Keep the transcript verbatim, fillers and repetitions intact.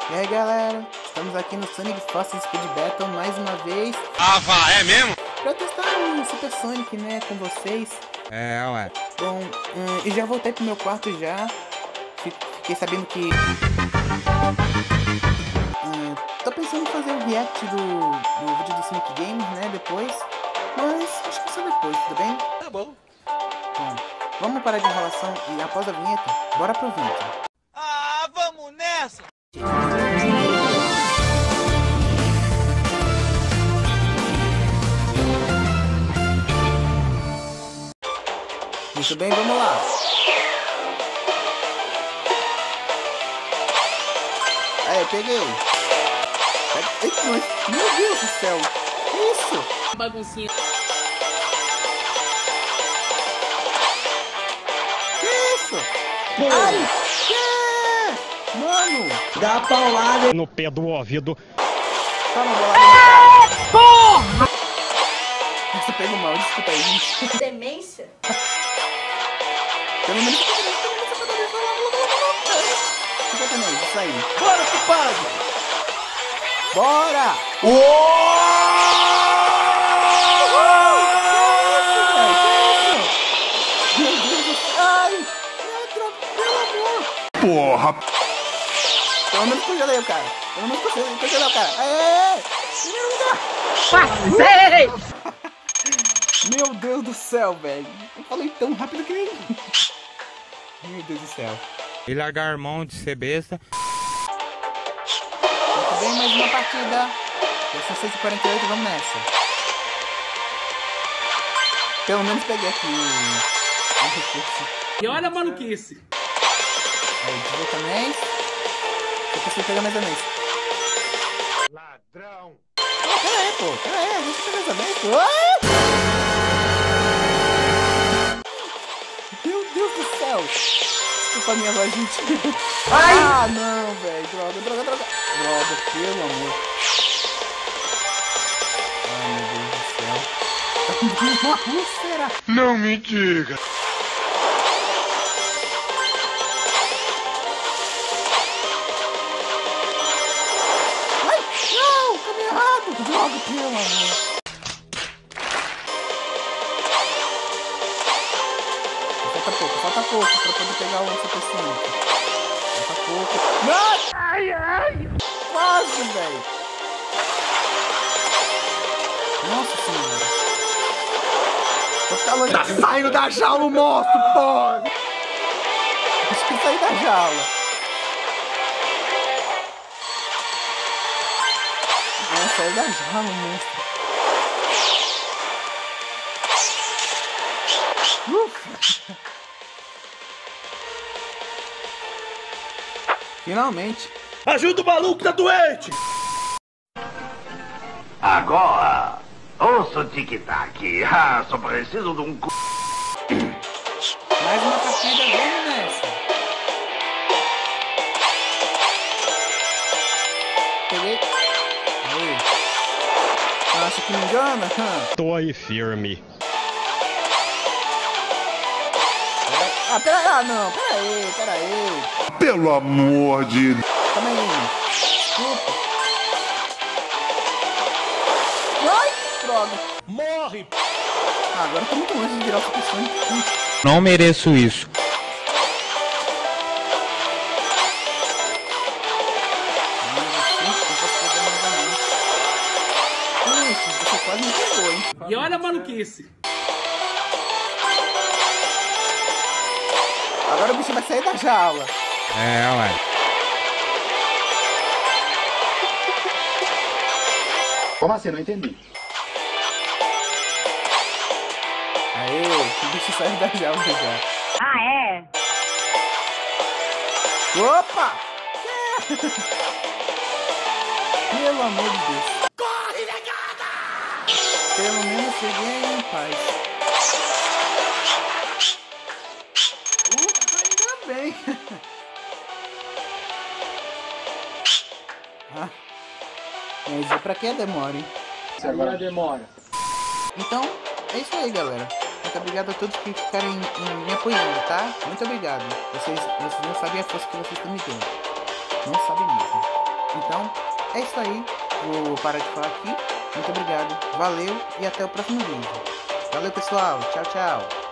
E aí galera, estamos aqui no Sonic Forces Speed Battle mais uma vez. Ah, vá, é mesmo? Pra testar o Super Sonic, né, com vocês. É, ué. Bom, hum, e já voltei pro meu quarto já. Fiquei sabendo que... Hum, tô pensando em fazer um react do, do vídeo do Sonic Games, né, depois. Mas acho que só depois, tudo bem? Tá bom. Bom, vamos parar de enrolação e após a vinheta, bora pro vídeo. Ah, vamos nessa! Muito bem, vamos lá. Aí, peguei. Eita, meu Deus do céu. Que isso? Baguncinha. Que isso? Ai, que? Mano. Dá paulada no pé do ouvido. Toma, bolada. Porra! Você pegou mal, desculpa aí, gente. Demência? Pelo menos cinquenta também, isso aí. Bora, culpado! Bora! Meu Deus do céu! Ai! Pelo amor! Porra! Pelo menos congelei o cara. Pelo menos congelei o cara. Aê! Primeiro lugar! Passei! Meu Deus do céu, velho. Eu falei tão rápido que nem... Meu Deus do céu. E largar a mão de ser besta. Muito bem, mais uma partida. Já são seis e quarenta e oito, vamos nessa. Pelo menos peguei aqui o, o recurso. E olha a maluquice. Aí, desvio também. Eu consigo pegar mais anéis. Ladrão! Oh, pera aí, pô. Pera aí, deixa eu pegar mais anéis, pô. Ah! Meu Deus do céu. Desculpa a minha voz, gente. Ai! Ah, não, velho. Droga, droga, droga. Droga, pelo amor. Ai, meu Deus do céu. Uma úlcera. Não me diga! Ai, não, caminho errado. Droga, pelo amor. Falta pouco, falta pouco pra poder pegar o Super Sonic. Falta pouco. Não! Ai, ai! Quase, velho! Nossa senhora! Vou ficar longe. Tá saindo da jaula o monstro, pô! Acho que saí da jaula. É, saiu da jaula, monstro. Ufa! Finalmente! Ajuda o maluco, tá doente! Agora, ouça o tic-tac. Ah, só preciso de um... Mais uma partida, vamos nessa! Peguei. Aí. Acha que me engana? Hum. Tô aí firme. Ah, pera aí, ah, não, pera aí, pera aí. Pelo amor de... Calma aí. Desculpa. Ai, droga. Morre! Ah, agora eu tô muito longe de virar o Super Sonic. Não mereço isso. Isso, você quase me pegou, hein? E olha a maluquice. Agora o bicho vai sair da jaula. É, ué. Como assim? Não entendi. Aê, o bicho saiu da jaula já. Ah, é? Opa! Pelo amor de Deus. Corre, negada! Pelo menos cheguei em paz. Ufa, ainda bem. Ah, mas é pra que a demora, hein? Agora demora. Então, é isso aí, galera. Muito obrigado a todos que ficarem em- me apoiando, tá? Muito obrigado. Vocês, vocês não sabem a força que vocês estão me dando. Não sabem mesmo. Então, é isso aí. Vou parar de falar aqui. Muito obrigado. Valeu e até o próximo vídeo. Valeu, pessoal. Tchau, tchau.